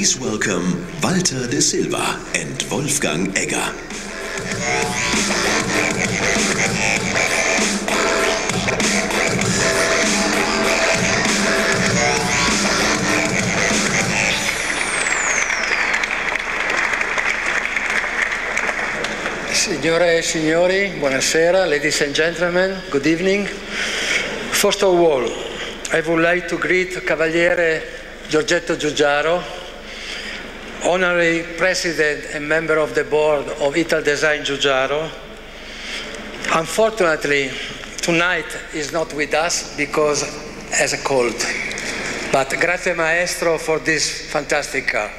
Please welcome Walter de Silva and Wolfgang Egger. Signore e signori, buonasera, ladies and gentlemen, good evening. First of all, I would like to greet Cavaliere Giorgetto Giugiaro, Honorary President and Member of the Board of Italdesign Giugiaro. Unfortunately, tonight is not with us because has a cold, but grazie maestro for this fantastic car.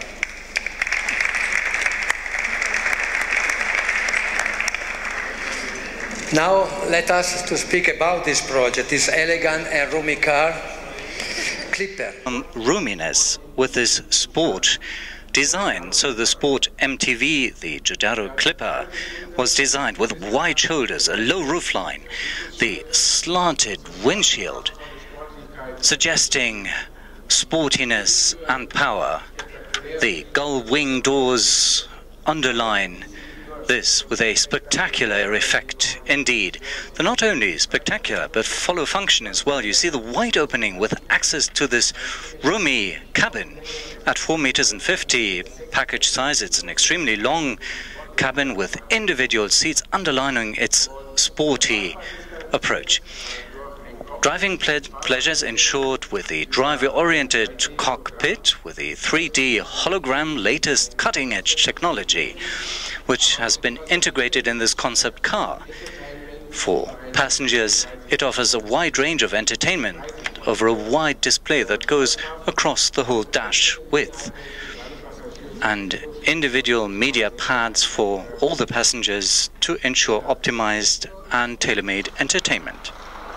Now let us to speak about this project, this elegant and roomy car, Clipper. Roominess with this sport design. So the Sport MTV, the Giugiaro Clipper, was designed with wide shoulders, a low roofline, the slanted windshield, suggesting sportiness and power. The gull wing doors underline this with a spectacular effect indeed. They're not only spectacular, but follow function as well. You see the wide opening with access to this roomy cabin at 4.50 meters package size. It's an extremely long cabin with individual seats underlining its sporty approach. Driving pleasures ensured with the driver-oriented cockpit with the 3D hologram, latest cutting-edge technology, which has been integrated in this concept car. For passengers, it offers a wide range of entertainment over a wide display that goes across the whole dash width, and individual media pads for all the passengers to ensure optimized and tailor-made entertainment.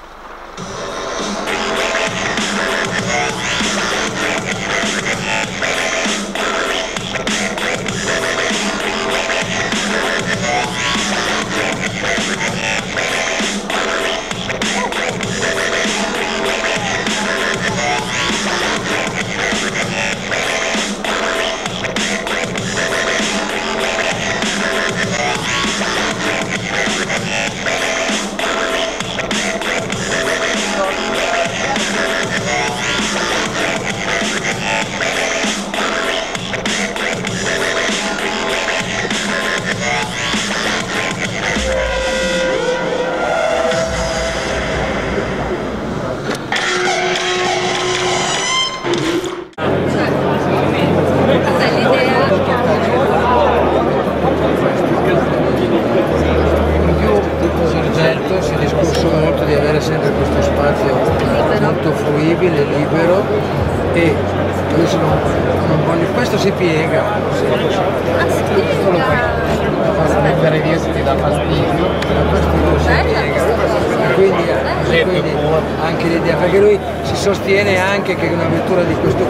Si è discusso molto di avere sempre questo spazio molto fruibile, libero, e adesso non voglio, questo si piega, questo lo fa mettere via se ti dà fastidio, questo si piega, quindi anche l'idea, perché lui si sostiene anche che una vettura di questo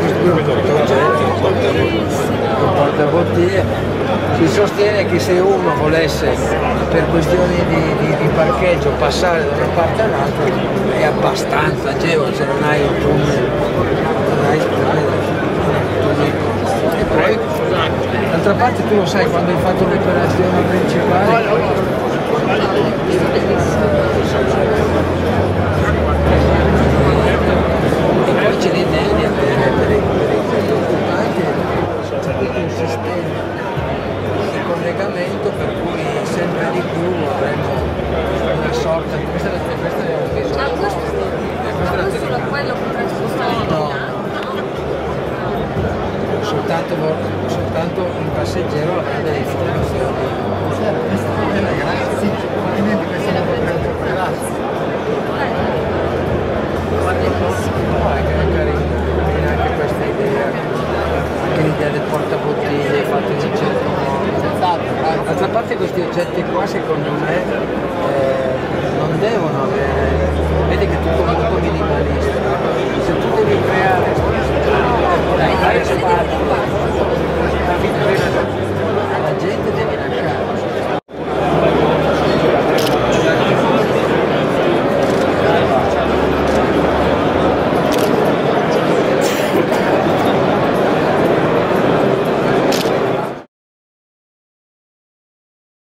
portabottiglie, si sostiene che se uno volesse per questioni di parcheggio passare da una parte all'altra è abbastanza agevole, se non hai un tunnel, e poi d'altra parte tu lo sai, quando hai fatto l'operazione principale e poi c'è l'idea di avere per i occupanti un sistema collegamento per cui sempre di più avremo una sorta di